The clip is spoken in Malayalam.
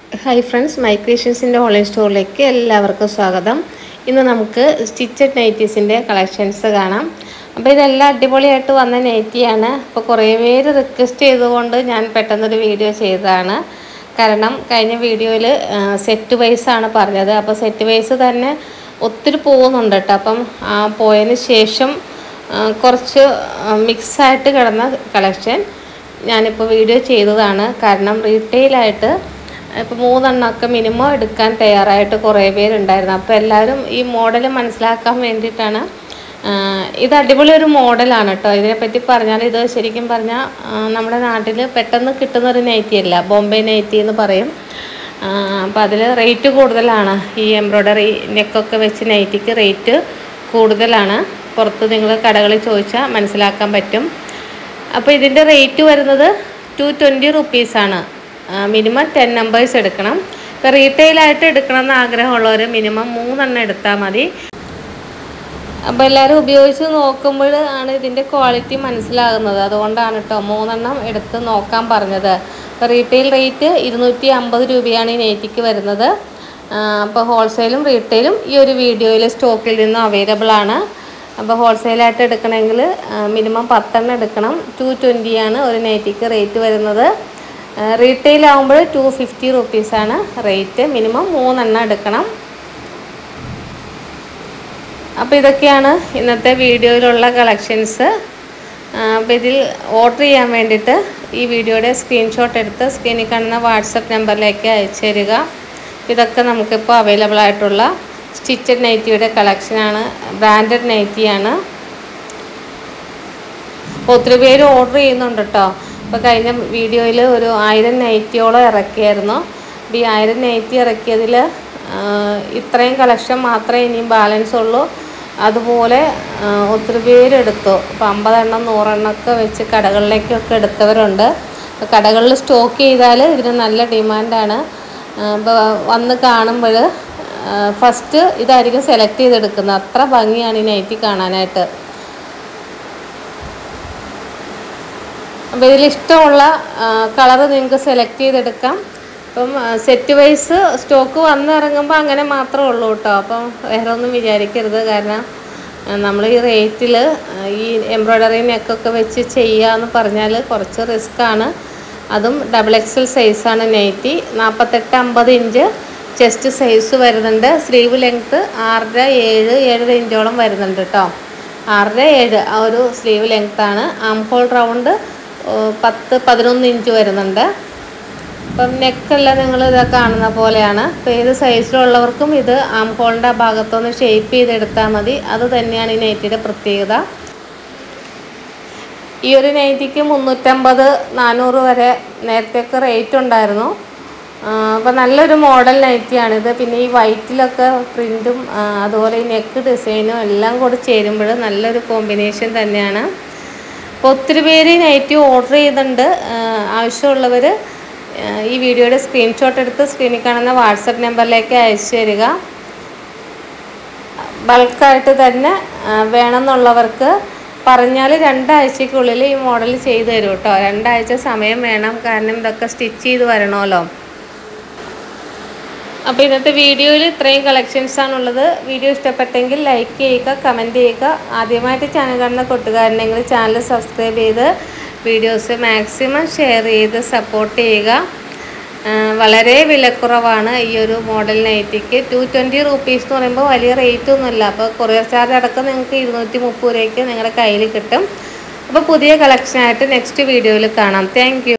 Hi friends, my creations in the online store like എല്ലാവർക്കും സ്വാഗതം. ഇന്ന് നമുക്ക് സ്റ്റിച്ചഡ് നൈറ്റീസിന്റെ കളക്ഷൻസ് കാണാം. അപ്പോൾ ഇതെല്ലാം അടിപൊളിയായിട്ട് വന്ന നൈറ്റിയാണ്. അപ്പോൾ കുറേ പേര് റിക്വസ്റ്റ് ചെയ്തുകൊണ്ട് ഞാൻ പെട്ടെന്ന് ഒരു വീഡിയോ ചെയ്തതാണ്. കാരണം കഴിഞ്ഞ വീഡിയോയിൽ സെറ്റ് വൈസ് ആണ് പറഞ്ഞത്. അപ്പോൾ സെറ്റ് വൈസ് തന്നെ ഒത്തിരി പോകുന്നുണ്ട് ട്ടോ. അപ്പം പോയതിന് ശേഷം കുറച്ച് മിക്സ് ആയിട്ട് കിടന്ന കളക്ഷൻ ഞാനിപ്പോൾ വീഡിയോ ചെയ്തതാണ്. കാരണം റീറ്റെയിൽ ആയിട്ട് ഇപ്പോൾ 3 എണ്ണമൊക്കെ മിനിമം എടുക്കാൻ തയ്യാറായിട്ട് കുറേ പേരുണ്ടായിരുന്നു. അപ്പോൾ എല്ലാവരും ഈ മോഡൽ മനസ്സിലാക്കാൻ വേണ്ടിയിട്ടാണ്. ഇത് അടിപൊളി ഒരു മോഡലാണ് കേട്ടോ. ഇതിനെപ്പറ്റി പറഞ്ഞാൽ ഇത് ശരിക്കും പറഞ്ഞാൽ നമ്മുടെ നാട്ടിൽ പെട്ടെന്ന് കിട്ടുന്നൊരു നൈറ്റി അല്ല, ബോംബെ നൈറ്റി എന്ന് പറയും. അപ്പോൾ അതിൽ റേറ്റ് കൂടുതലാണ്. ഈ എംബ്രോയ്ഡറി നെക്കൊക്കെ വെച്ച് നൈറ്റിക്ക് റേറ്റ് കൂടുതലാണ്. പുറത്ത് നിങ്ങൾ കടകളിൽ ചോദിച്ചാൽ മനസ്സിലാക്കാൻ പറ്റും. അപ്പോൾ ഇതിൻ്റെ റേറ്റ് വരുന്നത് 220 റുപ്പീസാണ്. മിനിമം 10 നമ്പേഴ്സ് എടുക്കണം. ഇപ്പോൾ റീറ്റെയിലായിട്ട് എടുക്കണമെന്ന് ആഗ്രഹമുള്ളവർ മിനിമം 3 എണ്ണം എടുത്താൽ മതി. അപ്പോൾ എല്ലാവരും ഉപയോഗിച്ച് നോക്കുമ്പോൾ ആണ് ഇതിൻ്റെ ക്വാളിറ്റി മനസ്സിലാകുന്നത്. അതുകൊണ്ടാണ് കേട്ടോ 3 എണ്ണം എടുത്ത് നോക്കാൻ പറഞ്ഞത്. ഇപ്പോൾ റീറ്റെയിൽ റേറ്റ് 250 രൂപയാണ് ഈ നൈറ്റിക്ക് വരുന്നത്. അപ്പോൾ ഹോൾസെയിലും റീറ്റെയിലും ഈ ഒരു വീഡിയോയിൽ സ്റ്റോക്കിൽ നിന്ന് അവൈലബിൾ ആണ്. അപ്പോൾ ഹോൾസെയിലായിട്ട് എടുക്കണമെങ്കിൽ മിനിമം 10 എണ്ണം എടുക്കണം. 220 ആണ് ഒരു നൈറ്റിക്ക് റേറ്റ് വരുന്നത്. റീറ്റെയിൽ ആകുമ്പോൾ 250 റുപ്പീസാണ് റേറ്റ്. മിനിമം 3 എണ്ണം എടുക്കണം. അപ്പോൾ ഇതൊക്കെയാണ് ഇന്നത്തെ വീഡിയോയിലുള്ള കളക്ഷൻസ്. അപ്പോൾ ഇതിൽ ഓർഡർ ചെയ്യാൻ വേണ്ടിയിട്ട് ഈ വീഡിയോയുടെ സ്ക്രീൻഷോട്ട് എടുത്ത് സ്ക്രീനിൽ കാണുന്ന വാട്സപ്പ് നമ്പറിലേക്ക് അയച്ചു തരിക. ഇതൊക്കെ നമുക്കിപ്പോൾ അവൈലബിൾ ആയിട്ടുള്ള സ്റ്റിച്ചഡ് നൈറ്റിയുടെ കളക്ഷനാണ്. ബ്രാൻഡഡ് നൈറ്റിയാണ്. അപ്പോൾ ഒത്തിരി പേര് ഓർഡർ ചെയ്യുന്നുണ്ട് കേട്ടോ. ഇപ്പോൾ കഴിഞ്ഞ വീഡിയോയിൽ ഒരു 1000 നൈറ്റിയോളം ഇറക്കിയായിരുന്നു. ഈ 1000 നൈറ്റി ഇറക്കിയതിൽ ഇത്രയും കളക്ഷൻ മാത്രമേ ഇനിയും ബാലൻസ് ഉള്ളൂ. അതുപോലെ ഒത്തിരി പേരെടുത്തു. ഇപ്പോൾ 50 എണ്ണം 100 എണ്ണമൊക്കെ വെച്ച് കടകളിലേക്കൊക്കെ എടുത്തവരുണ്ട്. അപ്പോൾ കടകളിൽ സ്റ്റോക്ക് ചെയ്താൽ ഇതിന് നല്ല ഡിമാൻഡാണ്. ഇപ്പോൾ വന്ന് കാണുമ്പോൾ ഫസ്റ്റ് ഇതായിരിക്കും സെലക്ട് ചെയ്തെടുക്കുന്നത്. അത്ര ഭംഗിയാണ് ഈ നൈറ്റി കാണാനായിട്ട്. അപ്പോൾ ഇതിലിഷ്ടമുള്ള കളറ് നിങ്ങൾക്ക് സെലക്ട് ചെയ്തെടുക്കാം. അപ്പം സെറ്റ് വൈസ് സ്റ്റോക്ക് വന്നിറങ്ങുമ്പോൾ അങ്ങനെ മാത്രമേ ഉള്ളൂ കേട്ടോ. അപ്പം വേറെ ഒന്നും വിചാരിക്കരുത്. കാരണം നമ്മൾ ഈ റേറ്റിൽ ഈ എംബ്രോയ്ഡറി നെക്കൊക്കെ വെച്ച് ചെയ്യാമെന്ന് പറഞ്ഞാൽ കുറച്ച് റിസ്ക്കാണ്. അതും XXL സൈസാണ് നൈറ്റി. 48-50 ഇഞ്ച് ചെസ്റ്റ് സൈസ് വരുന്നുണ്ട്. സ്ലീവ് ലെങ്ത്ത് 6.5 7 ഇഞ്ചോളം വരുന്നുണ്ട് കേട്ടോ. 6.5 ആ ഒരു സ്ലീവ് ലെങ്ത്താണ്. ആം ഹോൾ റൗണ്ട് 10-11 ഇഞ്ച് വരുന്നുണ്ട്. അപ്പം നെക്കെല്ലാം നിങ്ങൾ ഇത് കാണുന്ന പോലെയാണ്. അപ്പോൾ ഏത് സൈസിലുള്ളവർക്കും ഇത് ആം ഹോളിൻ്റെ ആ ഭാഗത്തൊന്ന് ഷേപ്പ് ചെയ്തെടുത്താൽ മതി. അത് തന്നെയാണ് ഈ നൈറ്റിയുടെ പ്രത്യേകത. ഈ ഒരു നൈറ്റിക്ക് 350-400 വരെ നേരത്തെയൊക്കെ റേറ്റ് ഉണ്ടായിരുന്നു. അപ്പോൾ നല്ലൊരു മോഡൽ നൈറ്റിയാണിത്. പിന്നെ ഈ വൈറ്റിലൊക്കെ പ്രിൻറ്റും അതുപോലെ ഈ നെക്ക് ഡിസൈനും എല്ലാം കൂടി ചേരുമ്പോൾ നല്ലൊരു കോമ്പിനേഷൻ തന്നെയാണ്. അപ്പോൾ ഒത്തിരി പേര് നൈറ്റി ഓർഡർ ചെയ്യുന്നുണ്ട്. ആവശ്യമുള്ളവർ ഈ വീഡിയോയുടെ സ്ക്രീൻഷോട്ട് എടുത്ത് സ്ക്രീനിൽ കാണുന്ന വാട്സപ്പ് നമ്പറിലേക്ക് അയച്ചു തരിക. ബൾക്കായിട്ട് തന്നെ വേണമെന്നുള്ളവർക്ക് പറഞ്ഞാൽ 2 ആഴ്ചയ്ക്കുള്ളിൽ ഈ മോഡൽ ചെയ്തു തരും കേട്ടോ. 2 ആഴ്ച സമയം വേണം. കാരണം ഇതൊക്കെ സ്റ്റിച്ച് ചെയ്ത് വരണമല്ലോ. അപ്പോൾ ഇന്നത്തെ വീഡിയോയിൽ ഇത്രയും കളക്ഷൻസാണുള്ളത്. വീഡിയോ ഇഷ്ടപ്പെട്ടെങ്കിൽ ലൈക്ക് ചെയ്യുക, കമൻറ്റ് ചെയ്യുക. ആദ്യമായിട്ട് ചാനൽ കാണുന്ന കൂട്ടുകാരുണ്ടെങ്കിൽ ചാനൽ സബ്സ്ക്രൈബ് ചെയ്ത് വീഡിയോസ് മാക്സിമം ഷെയർ ചെയ്ത് സപ്പോർട്ട് ചെയ്യുക. വളരെ വിലക്കുറവാണ് ഈ ഒരു മോഡൽ നൈറ്റിക്ക്. 220 റുപ്പീസ് എന്ന് പറയുമ്പോൾ വലിയ റേറ്റ് ഒന്നുമില്ല. അപ്പോൾ കൊറിയർ ചാർജ് അടക്കം നിങ്ങൾക്ക് 230 രൂപയ്ക്ക് നിങ്ങളുടെ കയ്യിൽ കിട്ടും. അപ്പോൾ പുതിയ കളക്ഷനായിട്ട് നെക്സ്റ്റ് വീഡിയോയിൽ കാണാം. Thank U.